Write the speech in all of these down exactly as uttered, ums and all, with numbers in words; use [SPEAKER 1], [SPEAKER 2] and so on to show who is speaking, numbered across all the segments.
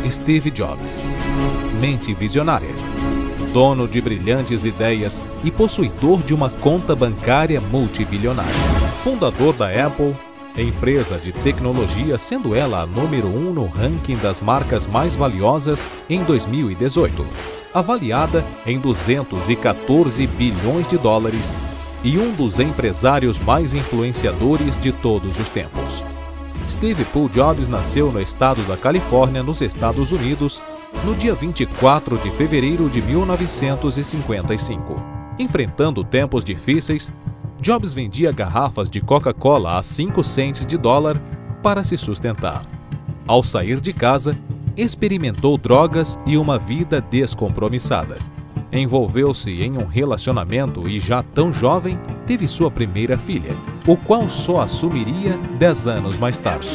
[SPEAKER 1] Steve Jobs. Mente visionária, dono de brilhantes ideias e possuidor de uma conta bancária multibilionária. Fundador da Apple, empresa de tecnologia, sendo ela a número um no ranking das marcas mais valiosas em dois mil e dezoito, avaliada em duzentos e quatorze bilhões de dólares, e um dos empresários mais influenciadores de todos os tempos. Steve Paul Jobs nasceu no estado da Califórnia, nos Estados Unidos, no dia vinte e quatro de fevereiro de mil novecentos e cinquenta e cinco. Enfrentando tempos difíceis, Jobs vendia garrafas de Coca-Cola a cinco cents de dólar para se sustentar. Ao sair de casa, experimentou drogas e uma vida descompromissada. Envolveu-se em um relacionamento e, já tão jovem, teve sua primeira filha, o qual só assumiria dez anos mais tarde.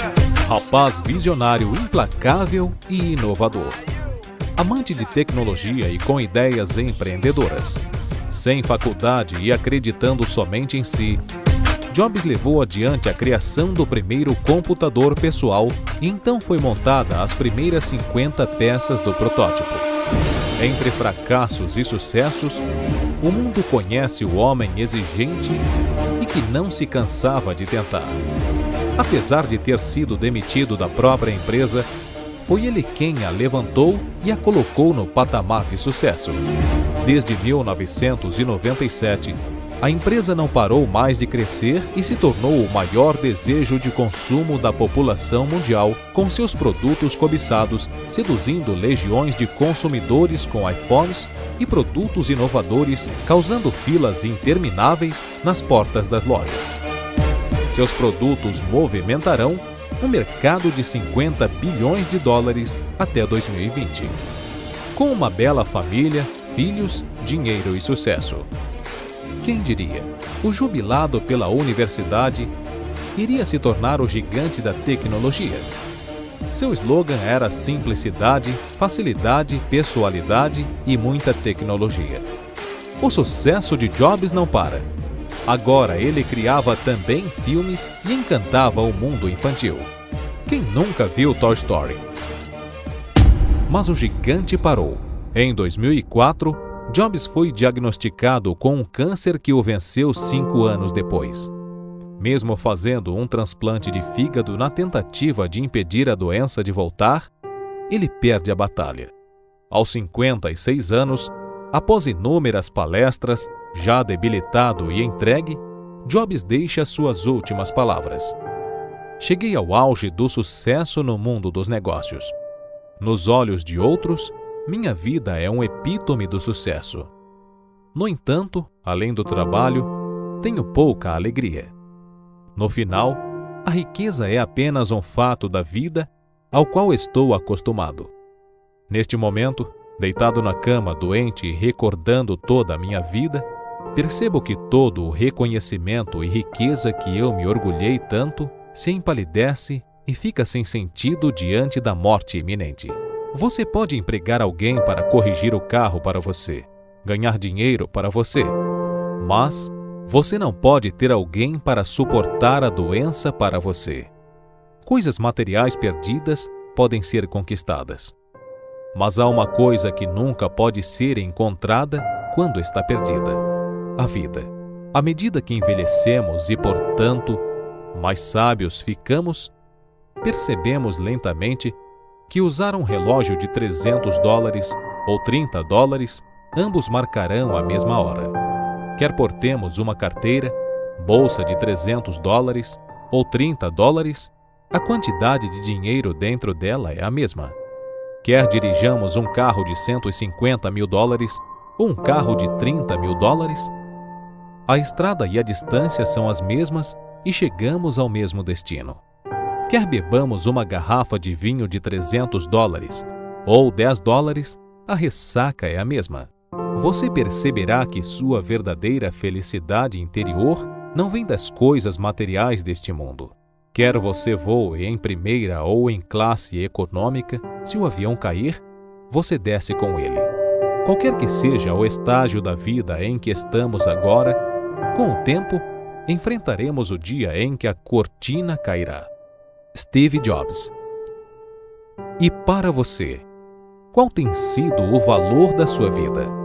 [SPEAKER 1] Rapaz visionário, implacável e inovador. Amante de tecnologia e com ideias empreendedoras. Sem faculdade e acreditando somente em si, Jobs levou adiante a criação do primeiro computador pessoal e então foi montada as primeiras cinquenta peças do protótipo. Entre fracassos e sucessos, o mundo conhece o homem exigente e que não se cansava de tentar. Apesar de ter sido demitido da própria empresa, foi ele quem a levantou e a colocou no patamar de sucesso. Desde mil novecentos e noventa e sete, a empresa não parou mais de crescer e se tornou o maior desejo de consumo da população mundial, com seus produtos cobiçados, seduzindo legiões de consumidores com iPhones e produtos inovadores, causando filas intermináveis nas portas das lojas. Seus produtos movimentarão um mercado de cinquenta bilhões de dólares até dois mil e vinte. Com uma bela família, filhos, dinheiro e sucesso. Quem diria? O jubilado pela universidade iria se tornar o gigante da tecnologia. Seu slogan era simplicidade, facilidade, pessoalidade e muita tecnologia. O sucesso de Jobs não para. Agora ele criava também filmes e encantava o mundo infantil. Quem nunca viu Toy Story? Mas o gigante parou. Em dois mil e quatro, Jobs foi diagnosticado com um câncer que o venceu cinco anos depois. Mesmo fazendo um transplante de fígado na tentativa de impedir a doença de voltar, ele perde a batalha. Aos cinquenta e seis anos, após inúmeras palestras, já debilitado e entregue, Jobs deixa suas últimas palavras. Cheguei ao auge do sucesso no mundo dos negócios. Nos olhos de outros, minha vida é um epítome do sucesso. No entanto, além do trabalho, tenho pouca alegria. No final, a riqueza é apenas um fato da vida ao qual estou acostumado. Neste momento, deitado na cama, doente e recordando toda a minha vida, percebo que todo o reconhecimento e riqueza que eu me orgulhei tanto se empalidece e fica sem sentido diante da morte iminente. Você pode empregar alguém para corrigir o carro para você, ganhar dinheiro para você, mas você não pode ter alguém para suportar a doença para você. Coisas materiais perdidas podem ser conquistadas, mas há uma coisa que nunca pode ser encontrada quando está perdida: a vida. À medida que envelhecemos e, portanto, mais sábios ficamos, percebemos lentamente que usar um relógio de trezentos dólares ou trinta dólares, ambos marcarão a mesma hora. Quer portemos uma carteira, bolsa de trezentos dólares ou trinta dólares, a quantidade de dinheiro dentro dela é a mesma. Quer dirijamos um carro de cento e cinquenta mil dólares ou um carro de trinta mil dólares, a estrada e a distância são as mesmas e chegamos ao mesmo destino. Quer bebamos uma garrafa de vinho de trezentos dólares ou dez dólares, a ressaca é a mesma. Você perceberá que sua verdadeira felicidade interior não vem das coisas materiais deste mundo. Quer você voe em primeira ou em classe econômica, se o avião cair, você desce com ele. Qualquer que seja o estágio da vida em que estamos agora, com o tempo, enfrentaremos o dia em que a cortina cairá. Steve Jobs. E para você, qual tem sido o valor da sua vida?